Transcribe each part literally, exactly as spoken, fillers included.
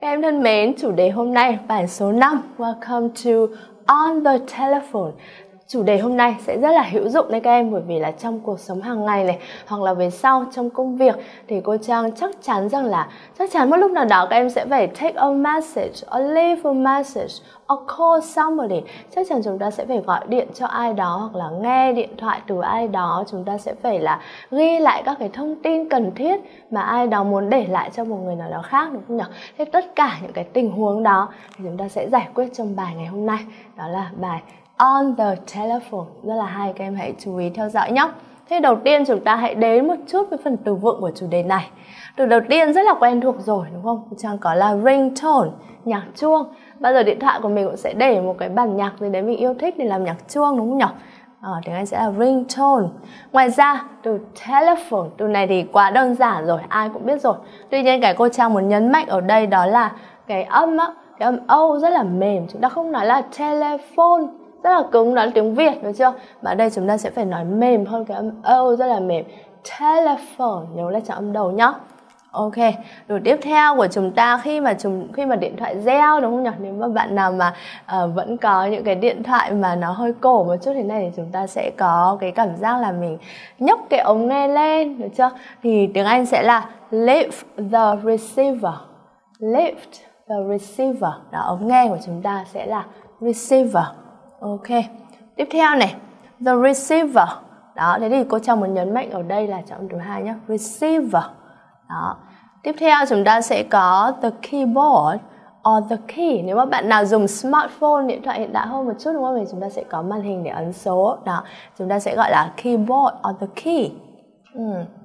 Các em thân mến, chủ đề hôm nay bài số năm, Welcome to On the Telephone. Chủ đề hôm nay sẽ rất là hữu dụng đấy các em, bởi vì là trong cuộc sống hàng ngày này, hoặc là về sau trong công việc thì cô Trang chắc chắn rằng là chắc chắn một lúc nào đó các em sẽ phải take a message, or leave a message, or call somebody. Chắc chắn chúng ta sẽ phải gọi điện cho ai đó hoặc là nghe điện thoại từ ai đó. Chúng ta sẽ phải là ghi lại các cái thông tin cần thiết mà ai đó muốn để lại cho một người nào đó khác, đúng không nhỉ? Thế tất cả những cái tình huống đó thì chúng ta sẽ giải quyết trong bài ngày hôm nay. Đó là bài On the Telephone. Rất là hay, các em hãy chú ý theo dõi nhé. Thế đầu tiên chúng ta hãy đến một chút với phần từ vựng của chủ đề này. Từ đầu tiên rất là quen thuộc rồi, đúng không? Trang có là ringtone, nhạc chuông. Bao giờ điện thoại của mình cũng sẽ để một cái bản nhạc gì đấy mình yêu thích để làm nhạc chuông, đúng không nhỉ? Ờ, tiếng Anh sẽ là ringtone. Ngoài ra, từ telephone, từ này thì quá đơn giản rồi, ai cũng biết rồi. Tuy nhiên cái cô Trang muốn nhấn mạnh ở đây đó là cái âm á, cái âm O rất là mềm. Chúng ta không nói là telephone rất là cứng, đó là tiếng Việt, được chưa? Mà ở đây chúng ta sẽ phải nói mềm hơn, cái âm O rất là mềm. Telephone, nhớ là chọn âm đầu nhá. Ok, rồi tiếp theo của chúng ta khi mà chúng khi mà điện thoại reo, đúng không nhỉ? Nếu mà bạn nào mà uh, vẫn có những cái điện thoại mà nó hơi cổ một chút thế này thì chúng ta sẽ có cái cảm giác là mình nhấc cái ống nghe lên, được chưa? Thì tiếng Anh sẽ là lift the receiver. Lift the receiver. Đó, ống nghe của chúng ta sẽ là receiver. Ok, tiếp theo này, the receiver. Đó, thế thì cô Trang muốn nhấn mạnh ở đây là chọn thứ hai nhé, receiver. Đó. Tiếp theo chúng ta sẽ có the keyboard or the key. Nếu mà bạn nào dùng smartphone, điện thoại hiện đại hơn một chút, đúng không? Thì chúng ta sẽ có màn hình để ấn số. Đó, chúng ta sẽ gọi là keyboard or the key. Ừ.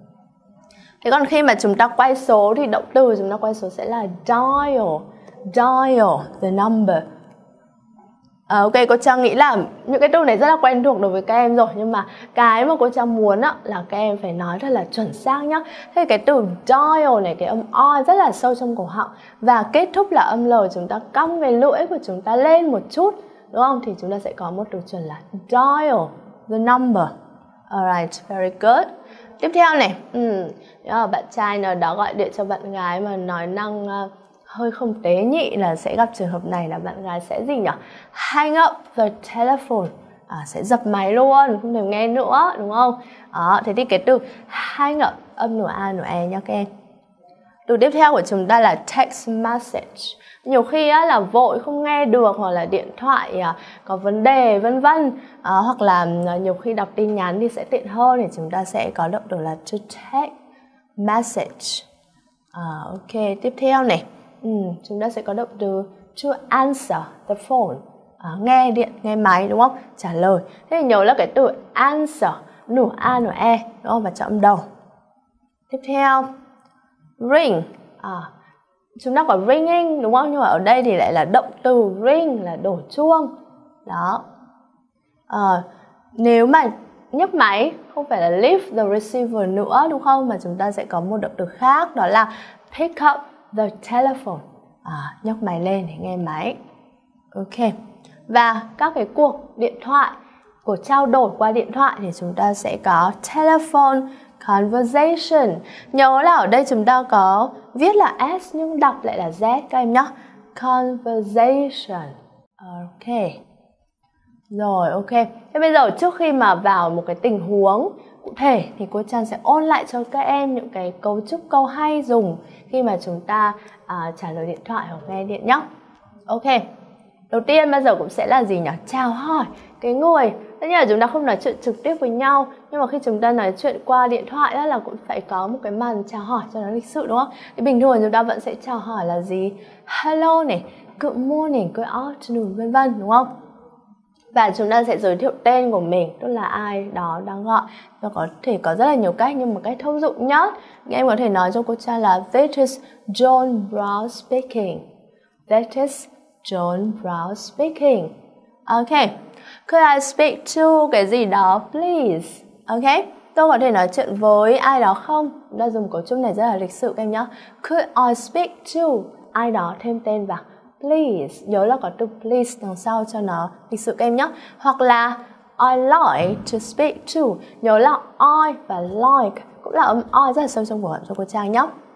Thế còn khi mà chúng ta quay số thì động từ chúng ta quay số sẽ là dial. Dial the number. À, ok, cô Trang nghĩ là những cái từ này rất là quen thuộc đối với các em rồi. Nhưng mà cái mà cô Trang muốn á, là các em phải nói thật là chuẩn xác nhá. Thế cái từ dial này, cái âm O rất là sâu trong cổ họng. Và kết thúc là âm L, chúng ta cong cái lưỡi của chúng ta lên một chút, đúng không? Thì chúng ta sẽ có một từ chuẩn là dial the number. Alright, very good. Tiếp theo này, ừ, bạn trai nào đó gọi điện cho bạn gái mà nói năng uh, hơi không tế nhị là sẽ gặp trường hợp này, là bạn gái sẽ gì nhỉ? Hang up the telephone. À, sẽ dập máy luôn, không thèm nghe nữa, đúng không? Đó, thế thì cái từ hang up, âm nửa A nửa E nha các em. Từ tiếp theo của chúng ta là text message. Nhiều khi á, là vội không nghe được, hoặc là điện thoại à, có vấn đề vân vân, à, hoặc là à, nhiều khi đọc tin nhắn thì sẽ tiện hơn, thì chúng ta sẽ có động từ là to text message. À, ok, tiếp theo này, ừ, chúng ta sẽ có động từ to answer the phone. À, nghe điện, nghe máy, đúng không? Trả lời. Thế thì nhớ là cái từ answer nửa A nửa E, đúng không? Và chọn âm đầu. Tiếp theo, ring. À, chúng ta có ringing, đúng không? Nhưng mà ở đây thì lại là động từ ring, là đổ chuông. Đó. À, nếu mà nhấc máy không phải là lift the receiver nữa, đúng không? Mà chúng ta sẽ có một động từ khác, đó là pick up the telephone. À, nhấc máy lên để nghe máy. Ok. Và các cái cuộc điện thoại, cuộc trao đổi qua điện thoại thì chúng ta sẽ có telephone conversation. Nhớ là ở đây chúng ta có viết là S nhưng đọc lại là Z các em nhé. Conversation. Ok. Rồi, ok. Thế bây giờ trước khi mà vào một cái tình huống cụ thể thì cô Trang sẽ ôn lại cho các em những cái cấu trúc câu hay dùng khi mà chúng ta à, trả lời điện thoại hoặc nghe điện nhé. Ok. Đầu tiên bao giờ cũng sẽ là gì nhỉ? Chào hỏi cái người. Tất nhiên là chúng ta không nói chuyện trực tiếp với nhau, nhưng mà khi chúng ta nói chuyện qua điện thoại đó là cũng phải có một cái màn chào hỏi cho nó lịch sự, đúng không? Thì bình thường chúng ta vẫn sẽ chào hỏi là gì? Hello này, good morning, good afternoon, vân vân, đúng không? Và chúng ta sẽ giới thiệu tên của mình, tức là ai đó đang gọi. Và có thể có rất là nhiều cách, nhưng một cách thông dụng nhất em có thể nói cho cô Trang là This is John Brown speaking. That is John Brown speaking. Ok. Could I speak to cái gì đó please? Ok. Tôi có thể nói chuyện với ai đó không? Chúng ta dùng cấu trúc này rất là lịch sự các em nhé. Could I speak to ai đó, thêm tên vào. Please. Nhớ là có từ please đằng sau cho nó lịch sự các em nhé. Hoặc là I like to speak to. Nhớ là I và like cũng là âm O rất là sâu trong cổ họng cho cô Trang nhé.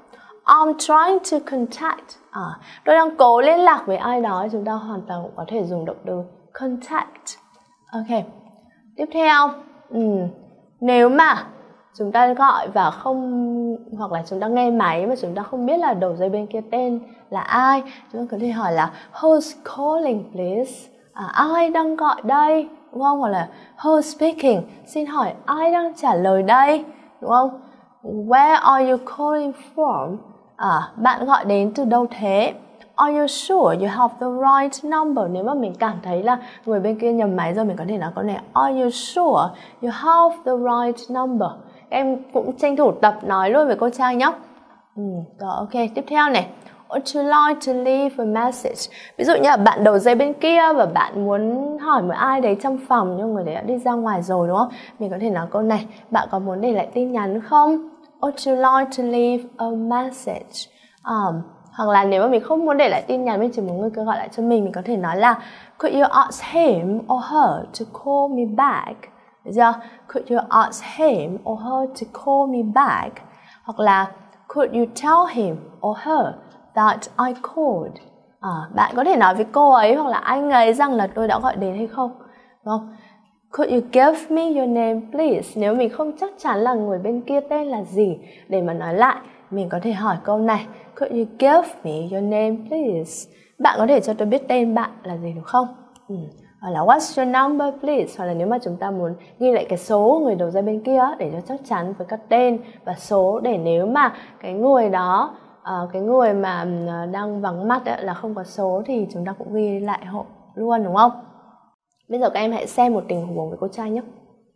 I'm trying to contact. À, tôi đang cố liên lạc với ai đó. Chúng ta hoàn toàn cũng có thể dùng động từ contact. Ok. Tiếp theo, ừ. nếu mà chúng ta gọi và không, hoặc là chúng ta nghe máy mà chúng ta không biết là đầu dây bên kia tên là ai, chúng ta có thể hỏi là who's calling please? À, ai đang gọi đây, đúng không? Hoặc là who's speaking? Xin hỏi ai đang trả lời đây, đúng không? Where are you calling from? À, bạn gọi đến từ đâu thế? Are you sure you have the right number? Nếu mà mình cảm thấy là người bên kia nhầm máy rồi, mình có thể nói câu này: Are you sure you have the right number? Em cũng tranh thủ tập nói luôn với cô Trang nhé. Ừ, rồi, ok. Tiếp theo này. Would you like to leave a message? Ví dụ như là bạn đầu dây bên kia và bạn muốn hỏi một ai đấy trong phòng, nhưng người đấy đã đi ra ngoài rồi, đúng không? Mình có thể nói câu này: bạn có muốn để lại tin nhắn không? Would you like to leave a message? Um, hoặc là nếu mà mình không muốn để lại tin nhắn, mình chỉ muốn người kia gọi lại cho mình, mình có thể nói là could you ask him or her to call me back? Được chưa? Could you ask him or her to call me back? Hoặc là could you tell him or her that I called? À, bạn có thể nói với cô ấy hoặc là anh ấy rằng là tôi đã gọi đến hay không? Đúng không? Could you give me your name please? Nếu mình không chắc chắn là người bên kia tên là gì để mà nói lại, mình có thể hỏi câu này: Could you give me your name please? Bạn có thể cho tôi biết tên bạn là gì được không? Ừ. Hoặc là what's your number please? Hoặc là nếu mà chúng ta muốn ghi lại cái số người đầu dây bên kia để cho chắc chắn với các tên và số, để nếu mà cái người đó, uh, cái người mà đang vắng mặt ấy, là không có số thì chúng ta cũng ghi lại hộ luôn, đúng không? Bây giờ các em hãy xem một tình huống với cô Trang nhé.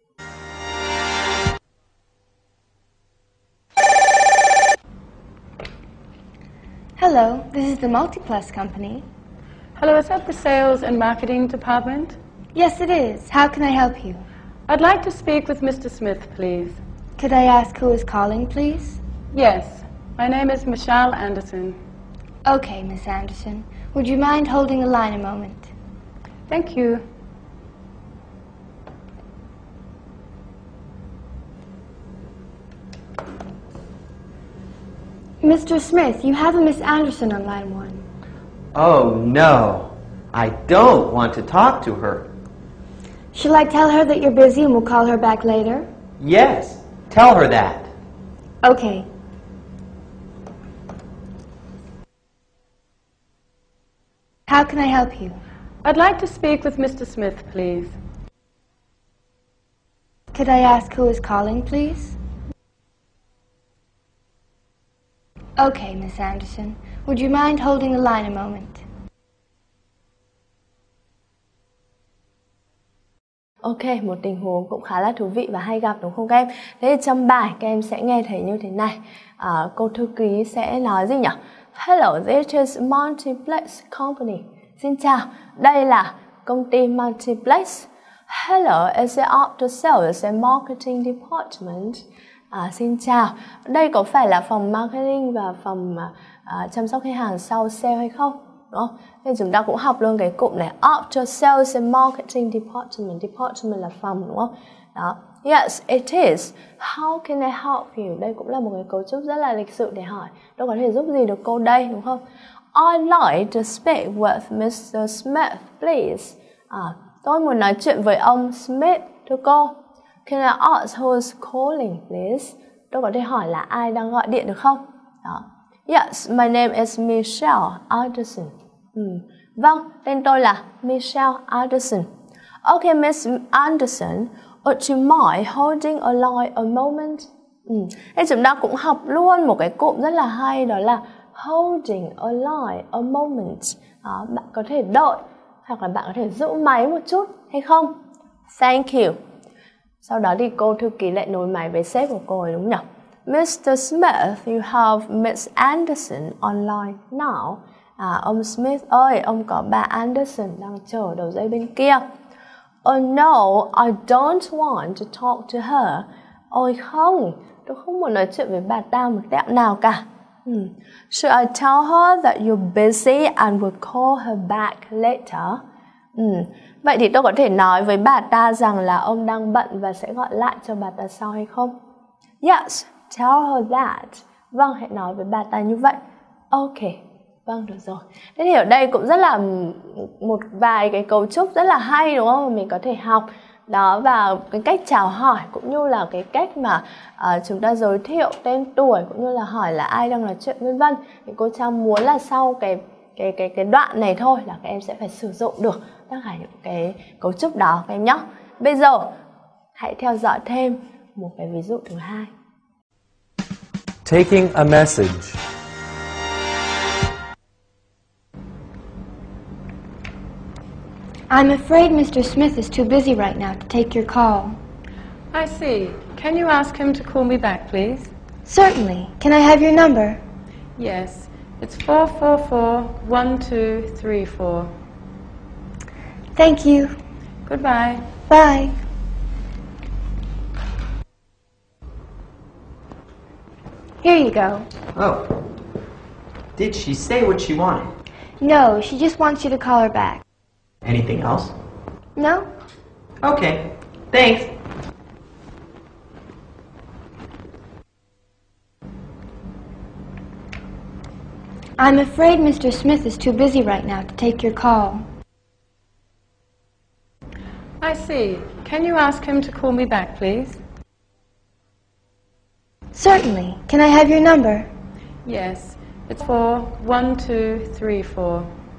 Hello, this is the Multiplus company. Hello, is that the sales and marketing department? Yes, it is. How can I help you? I'd like to speak with Mister Smith, please. Could I ask who is calling, please? Yes, my name is Michelle Anderson. Okay, Miss Anderson. Would you mind holding the line a moment? Thank you. Mister Smith, you have a Miss Anderson on line one. Oh, no. I don't want to talk to her. Shall I tell her that you're busy and we'll call her back later? Yes, tell her that. Okay. How can I help you? I'd like to speak with Mister Smith, please. Could I ask who is calling, please? Okay, Miss Anderson. Would you mind holding the line a moment? Ok, một tình huống cũng khá là thú vị và hay gặp, đúng không các em? Thế thì trong bài các em sẽ nghe thấy như thế này. À, cô thư ký sẽ nói gì nhỉ? Hello, this is Multiplex Company. Xin chào, đây là công ty Multiplex. Hello, is it after sales and marketing department? À, xin chào, đây có phải là phòng marketing và phòng à, chăm sóc khách hàng sau sale hay không? Đúng không? Thì chúng ta cũng học luôn cái cụm này, after sales and marketing department. Department là phòng, đúng không? Đó. Yes, it is. How can I help you? Đây cũng là một cái cấu trúc rất là lịch sự để hỏi tôi có thể giúp gì được cô đây, đúng không? I'd like to speak with Mister Smith, please. À, tôi muốn nói chuyện với ông Smith, thưa cô. Can I ask who's calling, please? Tôi có thể hỏi là ai đang gọi điện được không? Đó. Yes, my name is Michelle Anderson. Ừ. Vâng, tên tôi là Michelle Anderson. Okay, Miss Anderson, would you mind holding a line a moment? Ừ. Thế chúng ta cũng học luôn một cái cụm rất là hay, đó là holding a line a moment. Đó, bạn có thể đợi hoặc là bạn có thể giữ máy một chút hay không? Thank you. Sau đó thì cô thư ký lại nối máy với sếp của cô ấy, đúng nhỉ? Mister Smith, you have Miss Anderson online now. À, ông Smith ơi, ông có bà Anderson đang chờ ở đầu dây bên kia. Oh no, I don't want to talk to her. Ôi không, tôi không muốn nói chuyện với bà ta một tẹo nào cả. Hmm. Should I tell her that you're busy and will call her back later? Hmm. Vậy thì tôi có thể nói với bà ta rằng là ông đang bận và sẽ gọi lại cho bà ta sau hay không? Yes, tell her that. Vâng, hãy nói với bà ta như vậy. Ok, vâng, được rồi. Thế thì ở đây cũng rất là một vài cái cấu trúc rất là hay đúng không? Mình có thể học đó, và cái cách chào hỏi cũng như là cái cách mà uh, chúng ta giới thiệu tên tuổi cũng như là hỏi là ai đang nói chuyện vân vân. Thì cô Trang muốn là sau cái cái cái cái đoạn này thôi là các em sẽ phải sử dụng được tất cả những cái cấu trúc đó các em nhé. Bây giờ hãy theo dõi thêm một cái ví dụ thứ hai. Taking a message. I'm afraid Mister Smith is too busy right now to take your call. I see. Can you ask him to call me back, please? Certainly. Can I have your number? Yes. It's four four four, one two three four. Thank you. Goodbye. Bye. Here you go. Oh. Did she say what she wanted? No, she just wants you to call her back. Anything else? No? Okay. Thanks. I'm afraid Mister Smith is too busy right now to take your call. I see. Can you ask him to call me back, please? Certainly. Can I have your number? Yes. It's four one two three four.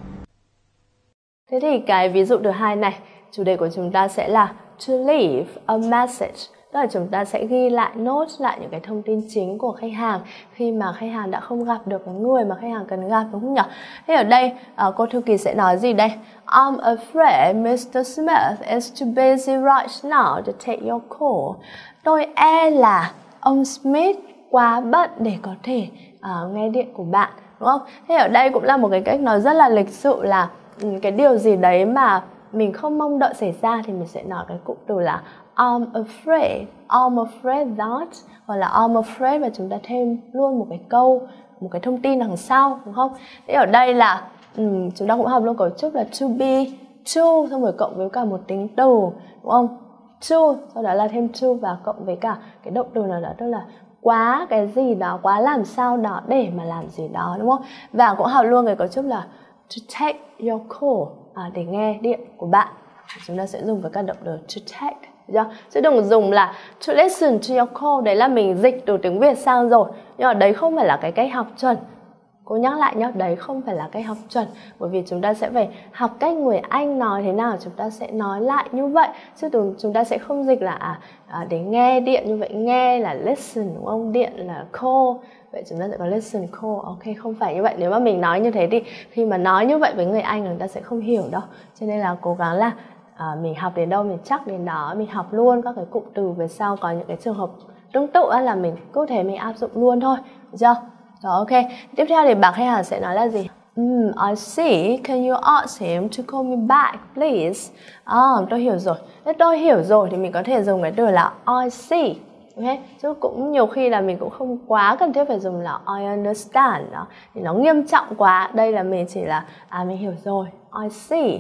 Thế thì cái ví dụ thứ hai này, chủ đề của chúng ta sẽ là to leave a message. Tức là chúng ta sẽ ghi lại, note lại những cái thông tin chính của khách hàng khi mà khách hàng đã không gặp được cái người mà khách hàng cần gặp, đúng không nhỉ? Thế ở đây uh, cô thư ký sẽ nói gì đây? I'm afraid Mister Smith is too busy right now to take your call. Tôi e là ông Smith quá bận để có thể uh, nghe điện của bạn, đúng không? Thế ở đây cũng là một cái cách nói rất là lịch sự là um, cái điều gì đấy mà mình không mong đợi xảy ra thì mình sẽ nói cái cụm từ là I'm afraid, I'm afraid that, hoặc là I'm afraid, và chúng ta thêm luôn một cái câu, một cái thông tin đằng sau, đúng không? Thế ở đây là um, chúng ta cũng học luôn cấu trúc là to be, to, xong rồi cộng với cả một tính từ, đúng không? To, sau đó là thêm to và cộng với cả cái động từ nào đó, tức là quá cái gì đó, quá làm sao đó để mà làm gì đó, đúng không? Và cũng học luôn cái cấu trúc là to take your call, à, để nghe điện của bạn. Chúng ta sẽ dùng với các động từ to take, chứ đừng dùng là to listen to your call. Đấy là mình dịch từ tiếng Việt sang rồi, nhưng mà đấy không phải là cái cách học chuẩn. Cô nhắc lại nhé, đấy không phải là cách học chuẩn, bởi vì chúng ta sẽ phải học cách người Anh nói thế nào, chúng ta sẽ nói lại như vậy, chứ chúng ta sẽ không dịch là à, à, để nghe điện như vậy. Nghe là listen, đúng không? Điện là call, vậy chúng ta sẽ có listen, call. Ok, không phải như vậy. Nếu mà mình nói như thế thì khi mà nói như vậy với người Anh người ta sẽ không hiểu đâu. Cho nên là cố gắng là à, mình học đến đâu mình chắc đến đó, mình học luôn các cái cụm từ về sau. Có những cái trường hợp tương tự là mình cứ thế mình áp dụng luôn thôi, được chưa? Rồi, ok. Tiếp theo thì bà khách hàng sẽ nói là gì? Mm, I see. Can you ask him to call me back, please? À, tôi hiểu rồi. Nếu tôi hiểu rồi thì mình có thể dùng cái từ là I see. Ok. Chứ cũng nhiều khi là mình cũng không quá cần thiết phải dùng là I understand đó. Thì nó nghiêm trọng quá. Đây là mình chỉ là à mình hiểu rồi. I see.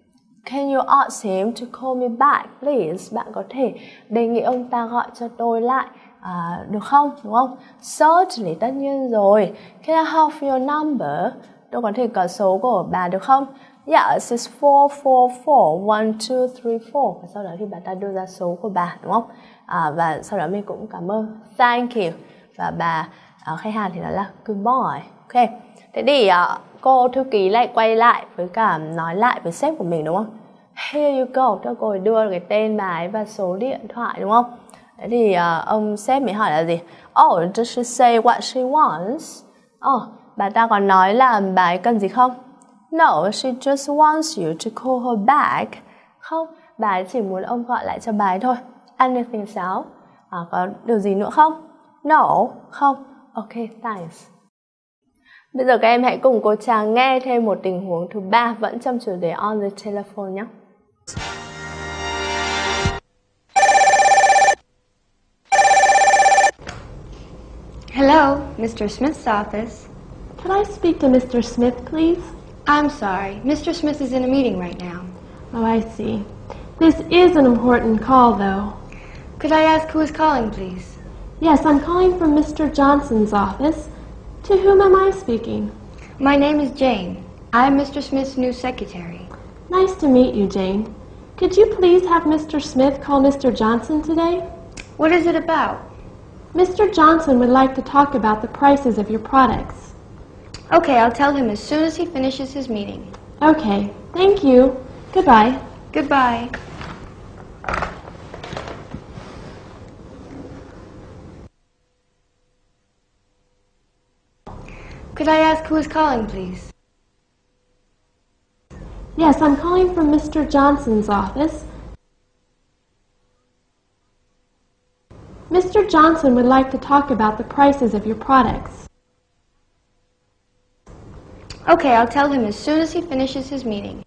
Can you ask him to call me back, please? Bạn có thể đề nghị ông ta gọi cho tôi lại. À, được không, đúng không? Certainly, tất nhiên rồi. Can I have your number? Tôi có thể có số của bà được không? Yes, it's four four four, one two three four. Và sau đó thì bà ta đưa ra số của bà, đúng không? À, và sau đó mình cũng cảm ơn, thank you. Và bà à, khách hàng thì nói là goodbye. Ok. Thế thì à, cô thư ký lại quay lại với cả nói lại với sếp của mình, đúng không? Here you go. Tôi cô ấy đưa cái tên bà ấy và số điện thoại, đúng không? Thế thì uh, ông sếp mới hỏi là gì? Oh, does she say what she wants? Oh, bà ta còn nói là bà ấy cần gì không? No, she just wants you to call her back. Không, bà ấy chỉ muốn ông gọi lại cho bà ấy thôi. Anything else? À, có điều gì nữa không? No, không. Ok, thanks. Bây giờ các em hãy cùng cô Trang nghe thêm một tình huống thứ ba vẫn trong chủ đề on the telephone nhé. Hello, Mister Smith's office. Can I speak to Mister Smith, please? I'm sorry. Mister Smith is in a meeting right now. Oh, I see. This is an important call, though. Could I ask who is calling, please? Yes, I'm calling from Mister Johnson's office. To whom am I speaking? My name is Jane. I am Mister Smith's new secretary. Nice to meet you, Jane. Could you please have Mister Smith call Mister Johnson today? What is it about? Mister Johnson would like to talk about the prices of your products. Okay, I'll tell him as soon as he finishes his meeting. Okay, thank you. Goodbye. Goodbye. Could I ask who is calling, please? Yes, I'm calling from Mister Johnson's office. Mister Johnson would like to talk about the prices of your products. Okay, I'll tell him as soon as he finishes his meeting.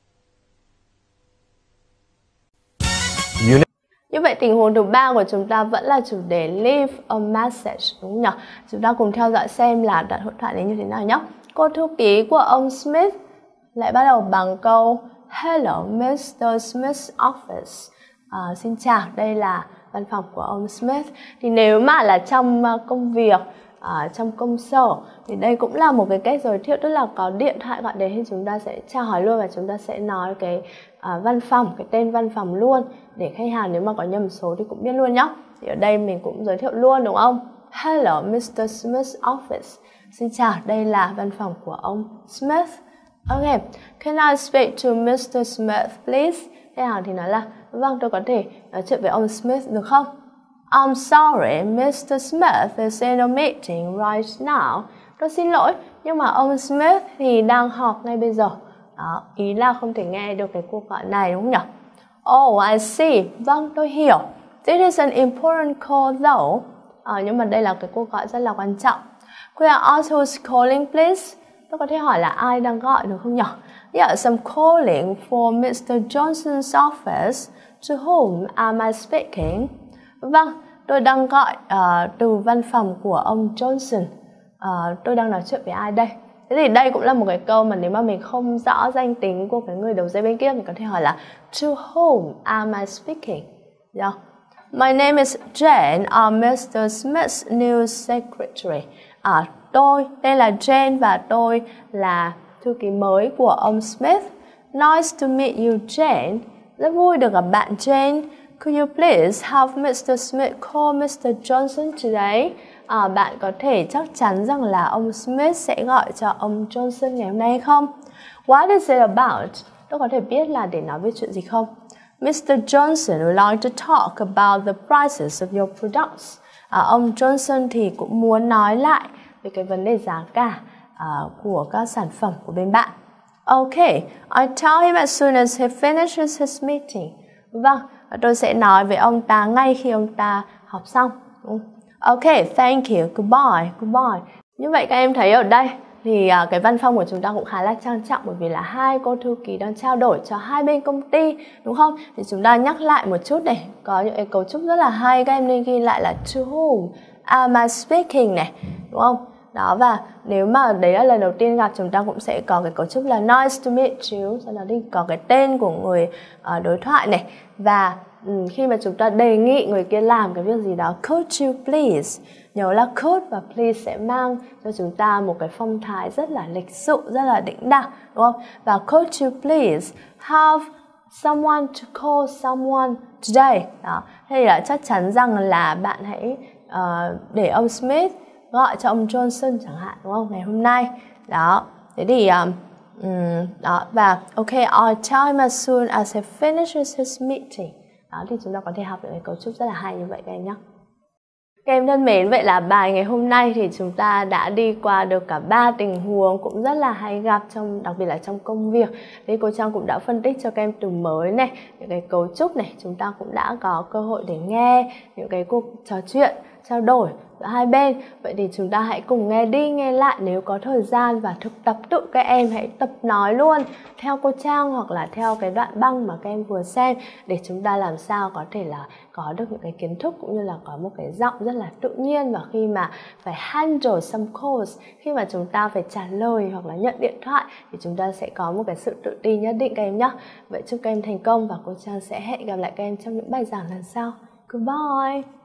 Như vậy tình huống thứ ba của chúng ta vẫn là chủ đề leave a message, đúng không nhỉ? Chúng ta cùng theo dõi xem là đoạn hội thoại này như thế nào nhé. Cô thư ký của ông Smith lại bắt đầu bằng câu Hello, Mister Smith's office. À, xin chào, đây là văn phòng của ông Smith. Thì nếu mà là trong công việc, à, trong công sở thì đây cũng là một cái cách giới thiệu, tức là có điện thoại gọi đến thì chúng ta sẽ chào hỏi luôn và chúng ta sẽ nói cái à, văn phòng, cái tên văn phòng luôn để khách hàng nếu mà có nhầm số thì cũng biết luôn nhé. Thì ở đây mình cũng giới thiệu luôn, đúng không? Hello, Mister Smith's office. Xin chào, đây là văn phòng của ông Smith. Okay, can I speak to Mister Smith, please? Khách hàng thì nói là vâng, tôi có thể nói chuyện với ông Smith được không? I'm sorry, Mister Smith is in a meeting right now. Tôi xin lỗi, nhưng mà ông Smith thì đang họp ngay bây giờ. Đó, ý là không thể nghe được cái cuộc gọi này, đúng không nhỉ? Oh, I see. Vâng, tôi hiểu. This is an important call though. À, nhưng mà đây là cái cuộc gọi rất là quan trọng. Could I ask who's calling, please? Tôi có thể hỏi là ai đang gọi được không nhỉ? Yes, I'm calling for Mister Johnson's office. To whom am I speaking? Vâng, tôi đang gọi uh, từ văn phòng của ông Johnson. Uh, tôi đang nói chuyện với ai đây? Thế thì đây cũng là một cái câu mà nếu mà mình không rõ danh tính của cái người đầu dây bên kia, mình có thể hỏi là to whom am I speaking? Yeah. My name is Jane. I'm Mister Smith's new secretary. À, tôi, đây là Jane và tôi là thư ký mới của ông Smith. Nice to meet you, Jane. Rất vui được gặp bạn, Jane. Could you please have Mister Smith call Mister Johnson today? À, bạn có thể chắc chắn rằng là ông Smith sẽ gọi cho ông Johnson ngày hôm nay không? What is it about? Tôi có thể biết là để nói về chuyện gì không? Mister Johnson would like to talk about the prices of your products. À, ông Johnson thì cũng muốn nói lại về cái vấn đề giá cả uh, của các sản phẩm của bên bạn. Okay, I tell him as soon as he finishes his meeting. Vâng, tôi sẽ nói với ông ta ngay khi ông ta họp xong. Okay, thank you, goodbye, goodbye. Như vậy các em thấy ở đây thì uh, cái văn phòng của chúng ta cũng khá là trang trọng bởi vì là hai cô thư ký đang trao đổi cho hai bên công ty, đúng không? Thì chúng ta nhắc lại một chút này, có những cái cấu trúc rất là hay, các em nên ghi lại là to whom am I speaking này, đúng không? Đó, và nếu mà đấy là lần đầu tiên gặp chúng ta cũng sẽ có cái cấu trúc là nice to meet you, sau đó thì có cái tên của người uh, đối thoại này, và um, khi mà chúng ta đề nghị người kia làm cái việc gì đó, could you please, nhớ là could và please sẽ mang cho chúng ta một cái phong thái rất là lịch sự, rất là đĩnh đạc, đúng không? Và could you please have someone to call someone today. Đó, thế là chắc chắn rằng là bạn hãy uh, để ông Smith gọi cho ông Johnson chẳng hạn, đúng không? Ngày hôm nay. Đó, thế thì um, um, đó, và okay, I'll tell him as soon as he finishes his meeting. Đó, thì chúng ta có thể học được cái cấu trúc rất là hay như vậy các em nhé. Các em thân mến, vậy là bài ngày hôm nay thì chúng ta đã đi qua được cả ba tình huống cũng rất là hay gặp, trong đặc biệt là trong công việc. Thì cô Trang cũng đã phân tích cho các em từ mới này, những cái cấu trúc này, chúng ta cũng đã có cơ hội để nghe những cái cuộc trò chuyện, trao đổi giữa hai bên. Vậy thì chúng ta hãy cùng nghe đi nghe lại nếu có thời gian, và thực tập tự các em hãy tập nói luôn theo cô Trang hoặc là theo cái đoạn băng mà các em vừa xem, để chúng ta làm sao có thể là có được những cái kiến thức cũng như là có một cái giọng rất là tự nhiên. Và khi mà phải handle some calls, khi mà chúng ta phải trả lời hoặc là nhận điện thoại thì chúng ta sẽ có một cái sự tự tin nhất định các em nhé. Vậy chúc các em thành công và cô Trang sẽ hẹn gặp lại các em trong những bài giảng lần sau. Goodbye!